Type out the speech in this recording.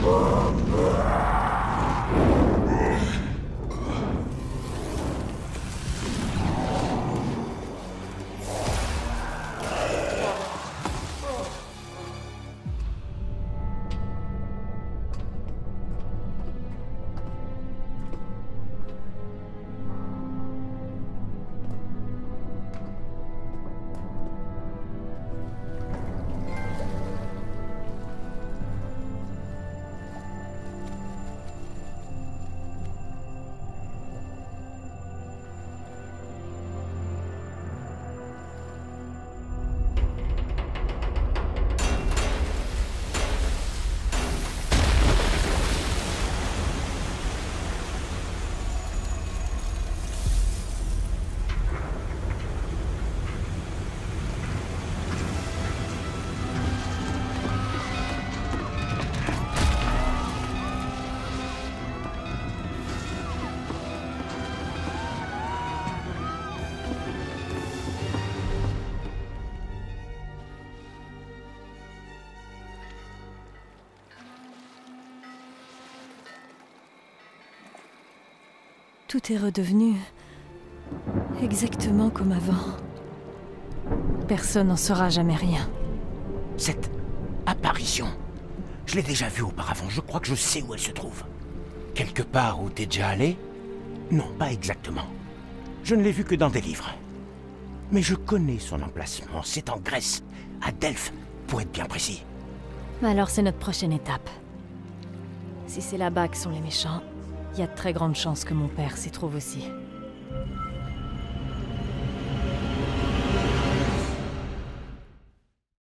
Tout est redevenu exactement comme avant. Personne n'en saura jamais rien. Cette apparition, je l'ai déjà vue auparavant. Je crois que je sais où elle se trouve. Quelque part où t'es déjà allé? Non, pas exactement. Je ne l'ai vue que dans des livres. Mais je connais son emplacement. C'est en Grèce, à Delphes, pour être bien précis. Alors c'est notre prochaine étape. Si c'est là-bas que sont les méchants, il y a de très grandes chances que mon père s'y trouve aussi.